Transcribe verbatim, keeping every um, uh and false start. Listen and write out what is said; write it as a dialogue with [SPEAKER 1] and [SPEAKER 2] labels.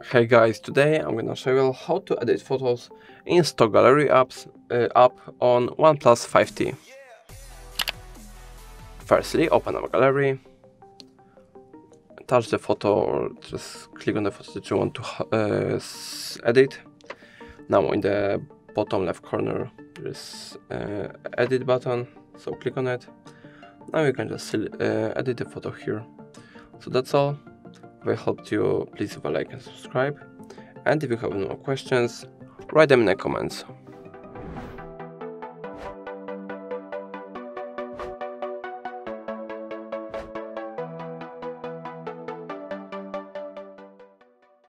[SPEAKER 1] Hey guys, today I'm gonna show you how to edit photos in stock gallery apps uh, app on OnePlus five T. Firstly, open up a gallery, touch the photo or just click on the photo that you want to uh, edit. Now in the bottom left corner there is uh, edit button, so click on it. Now you can just uh, edit the photo here. So that's all. If I helped you, please leave a like and subscribe. And if you have any more questions, write them in the comments.